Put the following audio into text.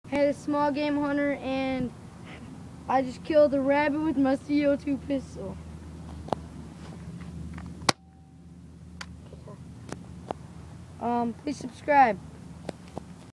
had a small game hunter, and I just killed a rabbit with my CO2 pistol. Please subscribe.